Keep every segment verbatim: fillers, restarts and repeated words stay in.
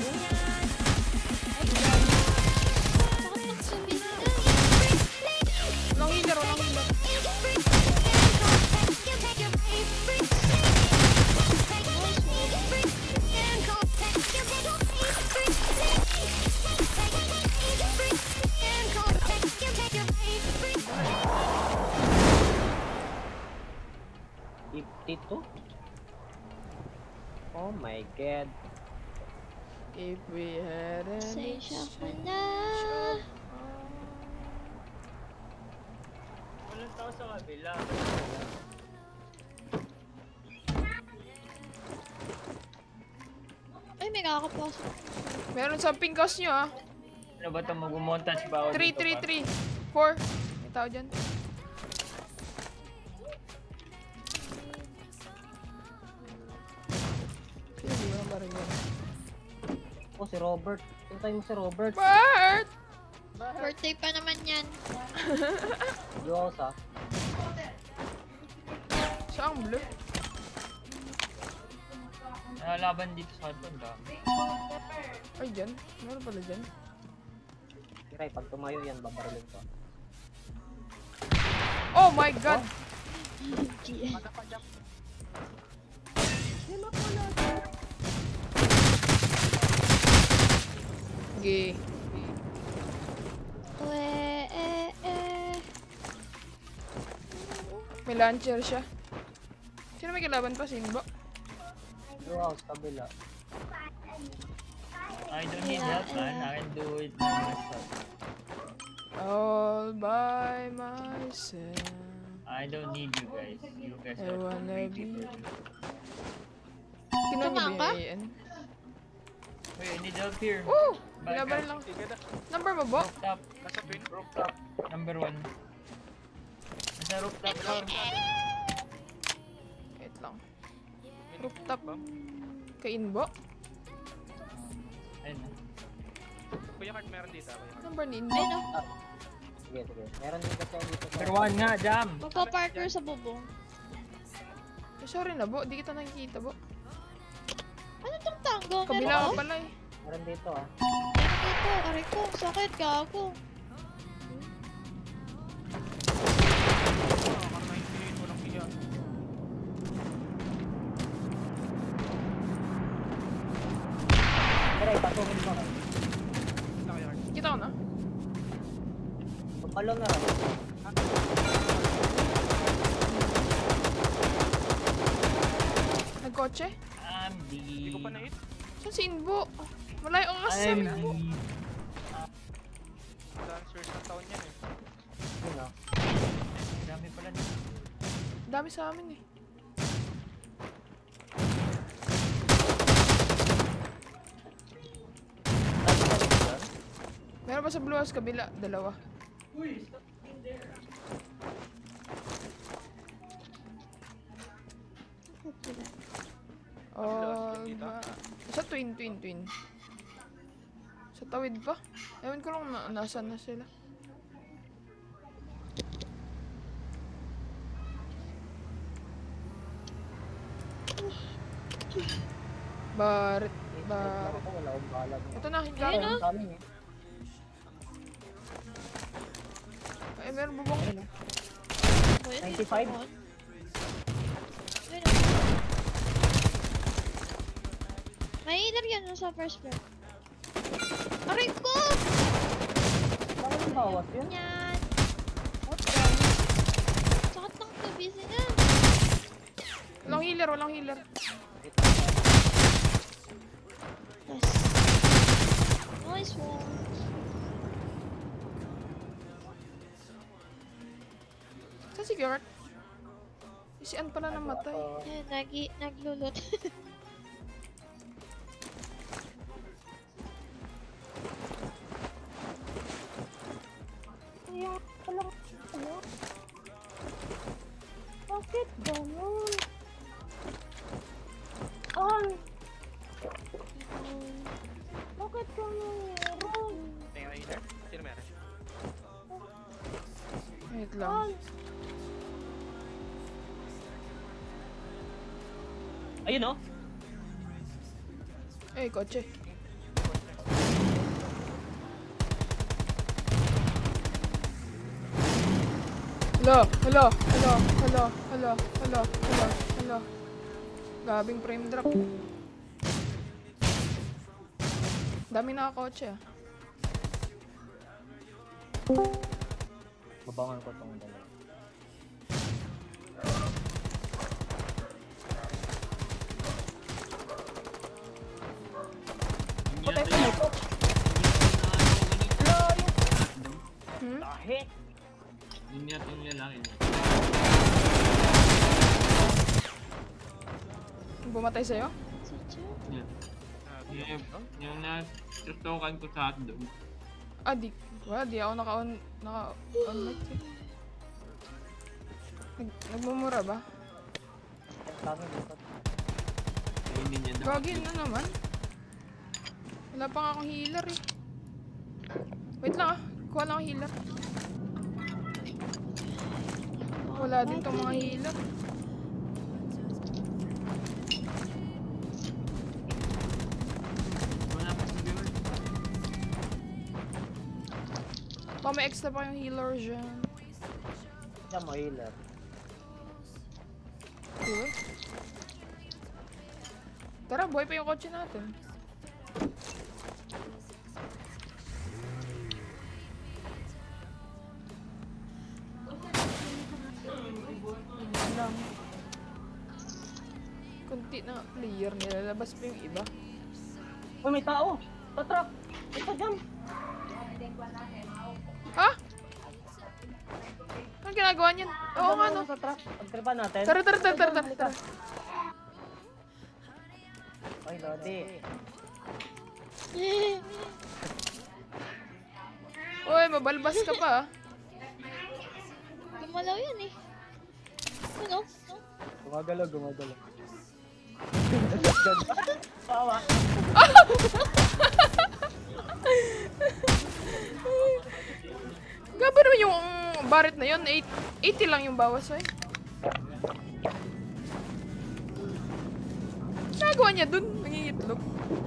Walang healer, walang healer. fifty-two? Oh my god. If we had an Pasensya ka na. Walang tao sa kabila. Ay, may kakapasok. Meron sa pink house nyo ah. Ano ba ito? Mag-montage ba ako three, dito three, pa? three. four. May tao dyan. Sino di mo ba rin yan? Oh, si Robert. Hintay mo si Robert. Bert! Birthday pa naman yan. Diyos ah. Saan blue? Nalaban dito sa hotdog ah. Ay, dyan. Meron pala dyan. Kiray, pag tumayo yan, babarilin ko. Oh my god! Gay. We, eh, eh. May launcher siya. Sino may kilaban pa? Sinbo? Blue house, kabila. I don't need help man. I can do it by myself. All by myself. I don't need you guys. You guys I are wanna crazy be- for me. Kinuha niyo Tumaan ba ka? yung A N? Wait, I need help here. Woo! Back Binabar up. lang. Number mo ba? Rooftop. Nasa pin. Rooftop. Number one. Nasa rooftop lang. Wait lang. Rooftop. Kay Inbo? Ayun. Kuya Card, meron dito. Kuya Card. Number ni Inbo? Ay, no. Sige, sige. Meron din kasi dito. Number one nga, jam. Magpa-parker sa bubong. Eh, sorry na, Bo. Di kita nakikita, Bo. Ano tong tango? Kabila ka Meron pala eh. Meron dito ah. Meron dito. Aray ko. Sakit. Gago. Oh, parang ninety-eight, walang hiya. Kiray, patukin mo. Wala, Kuya Card. Kita ko na. Pagpalong na rin. Nagkotse? I'm the... Hindi ko pa na-hit. Saan si Inbo? Malayo ang kasi sa I'm Inbo. the... Dancers ng taon yan eh. Yun ah. Dami pala nito. Dami sa amin eh. Meron pa sa Blue House kabila, dalawa. Oh, ma... Sa twin, twin, twin. Sa tawid pa? Ewan ko lang na nasan na sila. Barit, barit. Ako, wala akong balag. Ito na, hindi Ayun na. na. Sa amin eh. Ay, meron bubong. Ayun, ninety-five? dito ako. Ayun, oh. May healer yan sa first floor. Aray ko! Bakit yung bawas yun? Yan. Sakit ng tubis niya. Walang healer, walang healer. Yes. Nice one. Saan si Gert? Si Ann pala namatay. Yan, nagi, naglulot. Kaya walang ano? Bakit ganun? Ay! Bakit ganun meron? Tingnan na healer. Sino meron? Wait lang. Ayun oh! Eh, kotse. Hala, hala, hala, hala, hala, hala, hala, hala. Gabing frame drop. Dami nakakotse ah. Babangan ko tong dalawa. Patay ko mo to. Hmm? Tahe. Yun yata yung lalaki niya. Bumatay sa'yo? Yeah. Yung, yung na-truktokan ko sa hotdog. Ah, di. Wala, di ako naka-on. Naka-on mic eh. Nag nagmumura ba? Dami dito. Eh, hindi niya daw. Gagi na naman. Wala pa nga akong healer eh. Wait lang ah. Kuha lang akong healer. Wala din tong mga healer. Wala pa sa viewer. Baka may extra pa yung healer dyan. Diyan mo healer. Cool. Tara, buhay pa yung kotse natin. Yun lang. Kunti na player, nilalabas pa yung iba. Uy, may tao! Sa truck! Ito dyan! Ha? Anong ginagawa niyan? Oo nga no. Sa truck. Pagtripan natin. Tara, tara, tara, tara, tara, tara. Ay, Lodi. Uy, mabalbas ka pa ah. Gumalaw yan eh. Ano? Gumagalaw, gumagalaw. Tawa. Gabi naman yung barit na yun. eighty lang yung bawas eh. Nagawa niya dun. Nangingitlog.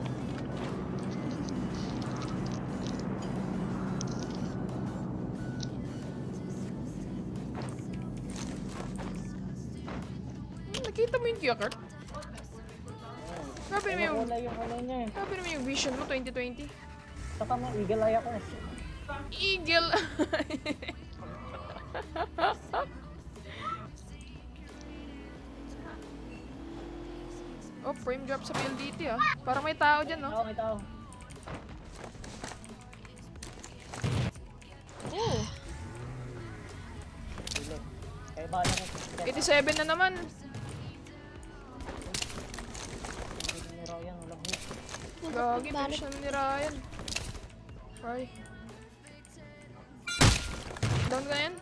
Hmm, nakita mo yung Kyokert? Grabe naman yung... Wala yung ano niya eh. Grabe naman yung vision mo, twenty twenty. Saka may eagle eye ako eh. Eagle! Oh, frame drop sa P L D T ah. Parang may tao dyan, no? Tao, may tao. Oh, Eagle. Kaya ba yan eh. eighty-seven na naman. Hindi ni Ryan, walang hit. Gagi, finish na ni Ryan. Try. Down ka na yan?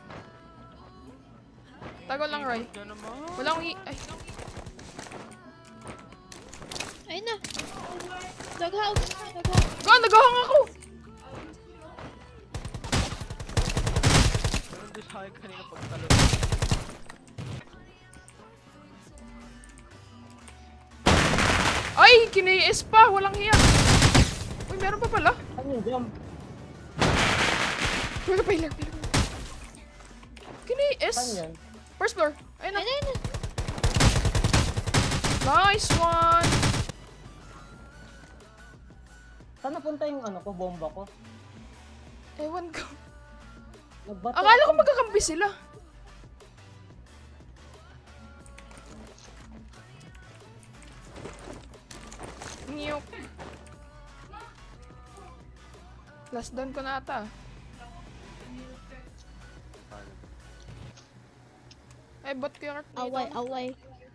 Tagal lang, Ray. Yan naman. Wala akong hi- Ay, Ayun na. Doghouse. Doghouse. ga, nagahang ako! Meron doon sa akin kanina pagtalo. Ay, kini-S pa. Walang hiya. Uy, meron pa pala. Ano yung jump? Pila pa ilang, pila pa. Kini-S. Saan yan? First floor. Ayun na. Ayun na, ayun na. Nice one! Saan napunta yung ano ko, bomba ko? Ewan ko. Nagbato. Akala ko magkakampi sila. Niyok. Last down ko na ata. Ay, bot ko yung arcade. Away, away.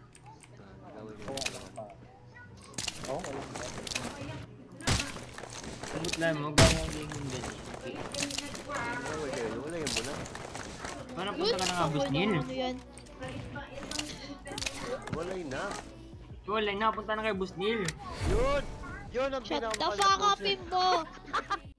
Oo, wala. Sabot lang mo, gawin mo yung hindi. Parang punta ka na nga, Boss Neil. Ano yan? Walay na. Wala na, punta na kay Boss Neil. Yun! Yun ang Shut the pinakamalaki fuck up, puso. Bimbo!